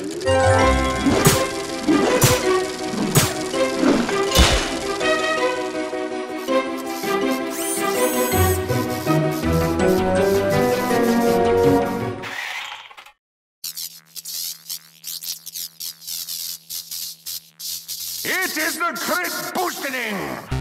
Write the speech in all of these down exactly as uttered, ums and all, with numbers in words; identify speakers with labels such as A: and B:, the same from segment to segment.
A: It is the Crit Boosting!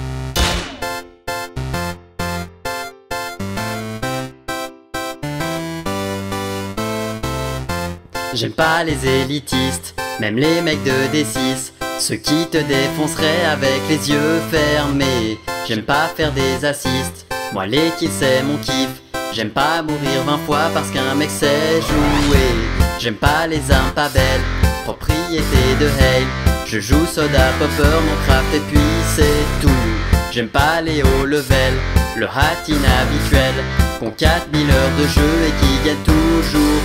B: J'aime pas les élitistes, même les mecs de D six, ceux qui te défonceraient avec les yeux fermés. J'aime pas faire des assists, moi les kills c'est mon kiff. J'aime pas mourir vingt fois parce qu'un mec sait jouer. J'aime pas les armes pas belles, propriété de Hale. Je joue soda popper, mon craft et puis c'est tout. J'aime pas les hauts level, le hat inhabituel, qu'ont quatre mille heures de jeu et qui gagne toujours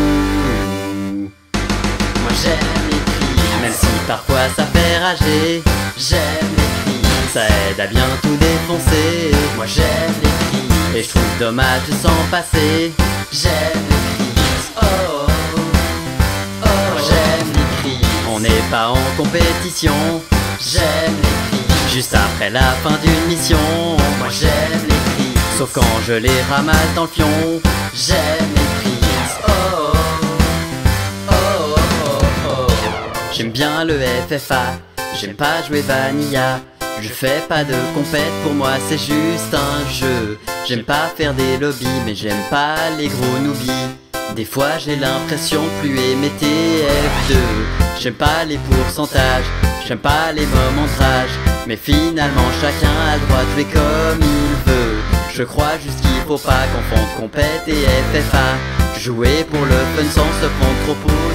B: tout. Moi j'aime les cris, même si parfois ça fait rager. J'aime les cris, ça aide à bien tout défoncer. Moi j'aime les cris, et je trouve dommage de s'en passer. J'aime les cris, oh oh oh, oh. J'aime les cris, on n'est pas en compétition. J'aime les cris, juste après la fin d'une mission. Moi j'aime les cris, sauf quand je les ramasse dans le fion. J'aime les cris, oh oh oh oh oh oh. J'aime bien le F F A, j'aime pas jouer vanilla. Je fais pas de compète, pour moi c'est juste un jeu. J'aime pas faire des lobbies, mais j'aime pas les gros noobies. Des fois j'ai l'impression de plus aimer T F deux. J'aime pas les pourcentages, j'aime pas les moments de rage, mais finalement chacun a le droit de jouer comme il veut. Je crois juste qu'il faut pas confondre compète et F F A. Jouer pour le fun sans se prendre trop au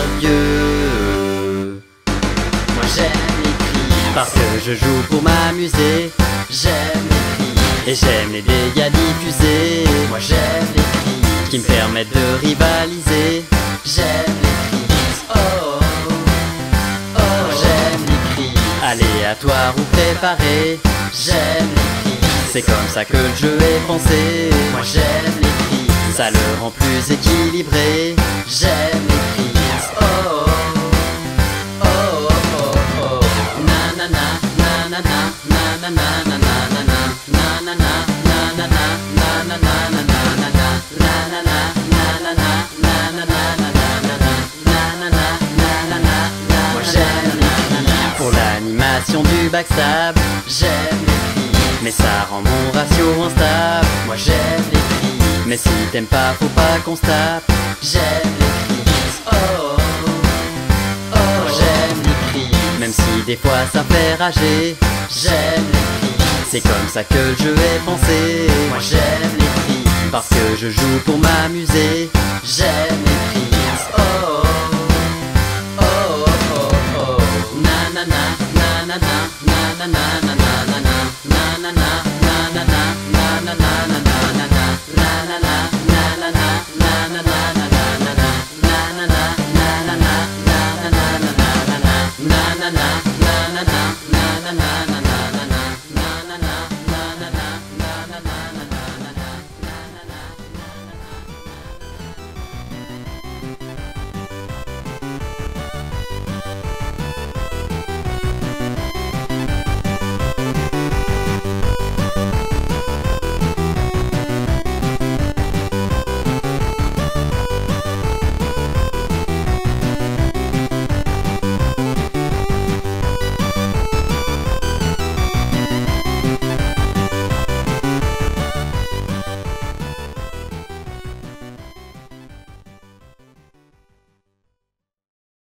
B: sérieux. Moi j'aime les cris, parce que je joue pour m'amuser. J'aime les cris, et j'aime les dégâts diffusés. Moi j'aime les cris, qui me permettent de rivaliser. J'aime les cris, oh oh oh, oh. J'aime les cris, aléatoires ou préparés. J'aime les cris, c'est comme ça que le jeu est pensé. Moi j'aime les cris, ça le rend plus équilibré. J'aime les cris, oh oh oh oh oh oh. Nanana, nanana, nanana, nanana, nanana, nanana, nanana, nanana. Moi j'aime les cris, pour l'animation du backstab. J'aime les cris, mais ça rend mon ratio instable. Moi j'aime les cris, mais si t'aimes pas faut pas qu'on se tape. J'aime les cris, oh oh oh, oh. J'aime les cris, même si des fois ça fait rager. J'aime les cris, c'est comme ça que le jeu est pensé. Moi j'aime les cris, parce que je joue pour m'amuser. J'aime les cris, oh